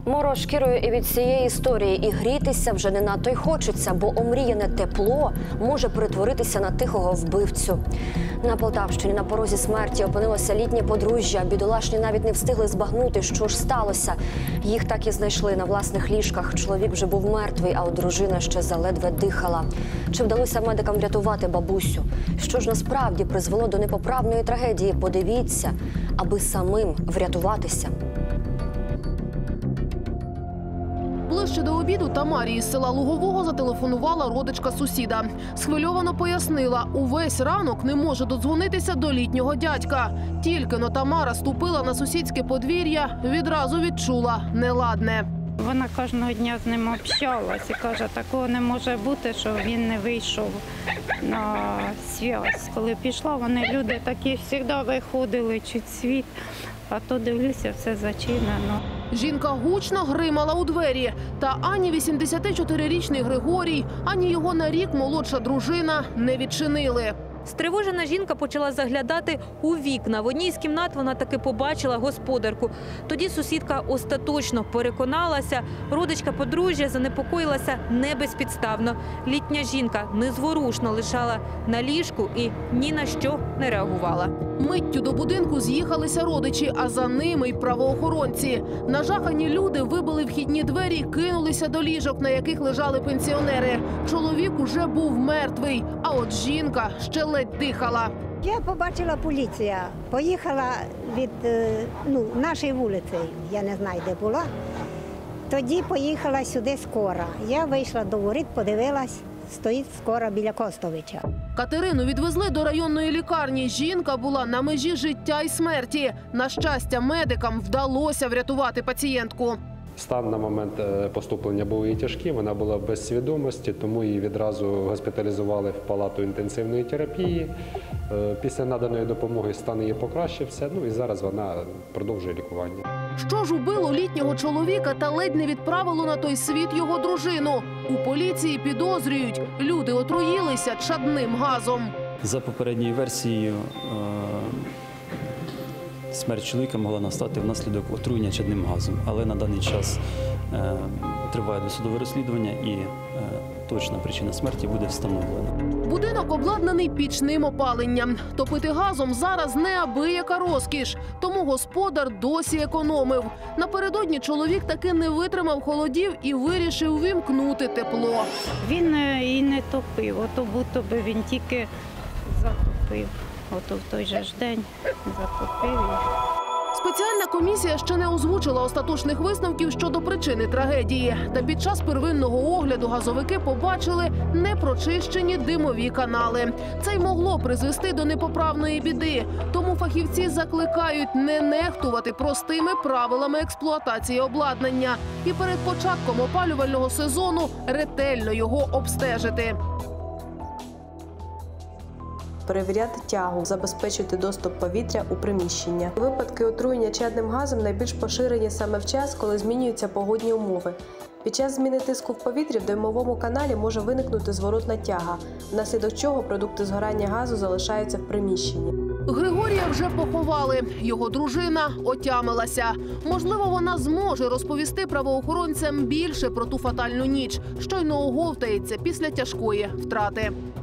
Мороз шкірою і від цієї історії, і грітися вже не надто й хочеться, бо омріяне тепло може перетворитися на тихого вбивцю. На Полтавщині на порозі смерті опинилося літнє подружжя. Бідолашні навіть не встигли збагнути, що ж сталося. Їх так і знайшли на власних ліжках. Чоловік вже був мертвий, а от дружина ще заледве дихала. Чи вдалося медикам врятувати бабусю? Що ж насправді призвело до непоправної трагедії? Подивіться, аби самим врятуватися. Ближче до обіду Тамарі із села Лугового зателефонувала родичка сусіда. Схвильовано пояснила, увесь ранок не може додзвонитися до літнього дядька. Тільки-но Тамара ступила на сусідське подвір'я, відразу відчула неладне. Вона кожного дня з ним общалась і каже, такого не може бути, що він не вийшов на зв'язок. Коли пішла, вони люди такі завжди виходили, чуть світ, а то дивлюся, все зачинено. Жінка гучно гримала у двері. Та ані 84-річний Григорій, ані його на рік молодша дружина не відчинили. Стривожена жінка почала заглядати у вікна. В одній з кімнат вона таки побачила господарку. Тоді сусідка остаточно переконалася, родичка подружжя занепокоїлася не безпідставно. Літня жінка незворушно лежала на ліжку і ні на що не реагувала. Миттю до будинку з'їхалися родичі, а за ними й правоохоронці. Нажахані люди вибили вхідні двері і кинулися до ліжок, на яких лежали пенсіонери. Чоловік уже був мертвий, а от жінка ще ледь дихала. Я побачила поліція, поїхала від нашої вулиці, я не знаю, де була. Тоді поїхала сюди скора. Я вийшла до воріт, подивилась, стоїть скора біля Костовича. Катерину відвезли до районної лікарні. Жінка була на межі життя і смерті. На щастя, медикам вдалося врятувати пацієнтку. Стан на момент поступлення був і тяжкий, вона була без свідомості, тому її відразу госпіталізували в палату інтенсивної терапії. Після наданої допомоги стан її покращився, і зараз вона продовжує лікування. Що ж убило літнього чоловіка та ледь не відправило на той світ його дружину? У поліції підозрюють, люди отруїлися чадним газом. За попередньою версією, смерть чоловіка могла настати внаслідок отруєння чадним газом, але на даний час триває досудове розслідування і точна причина смерті буде встановлена. Будинок обладнаний пічним опаленням. Топити газом зараз неабияка розкіш, тому господар досі економив. Напередодні чоловік таки не витримав холодів і вирішив вімкнути тепло. Він і не топив, ото будто би він тільки затопив. Ото в той же ж день затопив. Спеціальна комісія ще не озвучила остаточних висновків щодо причини трагедії. Та під час первинного огляду газовики побачили непрочищені димові канали. Це й могло призвести до непоправної біди. Тому фахівці закликають не нехтувати простими правилами експлуатації обладнання і перед початком опалювального сезону ретельно його обстежити. Перевіряти тягу, забезпечити доступ повітря у приміщення. Випадки отруєння чадним газом найбільш поширені саме в час, коли змінюються погодні умови. Під час зміни тиску в повітрі в димовому каналі може виникнути зворотна тяга, внаслідок чого продукти згорання газу залишаються в приміщенні. Григорія вже поховали. Його дружина отямилася. Можливо, вона зможе розповісти правоохоронцям більше про ту фатальну ніч, щойно оговтається після тяжкої втрати.